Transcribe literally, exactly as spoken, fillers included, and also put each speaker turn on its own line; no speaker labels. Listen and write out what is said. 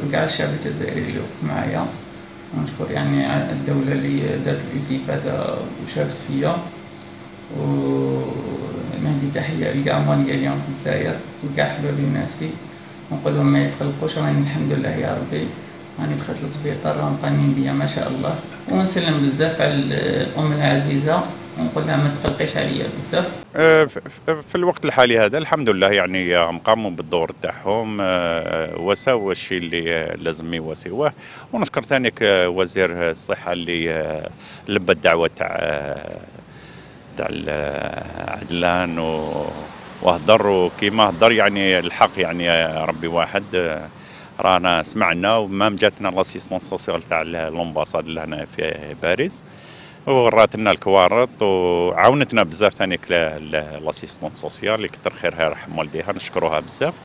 كاع الشعب الجزائري اللي وقف معايا، ونشكر يعني الدولة اللي دارت الانتفاضة وشافت فيا، ونهدي تحية لكاع مواليا اليوم في الجزائر وكاع أحبابي وناسي، ونقول لهم ما يتقلقوش، راني الحمد لله يا ربي راني دخلت للسبيطار راهم قانين بيا ما شاء الله. ونسلم بزاف على الأم العزيزة ونقول لها ما تقلقيش عليا بزاف.
آه، ف- ف- في الوقت الحالي هذا الحمد لله يعني هم قاموا بالدور تاعهم، آه، وساوا الشيء اللي آه، لازم يواسيوه. ونشكر ثاني وزير الصحة اللي آه، لبى الدعوة تاع آه، تاع ال- عدلان و- وهدر، وكيما هدر يعني الحق يعني آه، ربي واحد. آه، رانا سمعنا ومام جاتنا لاسيستون سوسيال تاع الامباساد اللي هنا في باريس، وغرات لنا الكوارط وعاونتنا بزاف ثاني لاسيستون سوسيال اللي كتر خيرها يرحم والديها، نشكروها بزاف.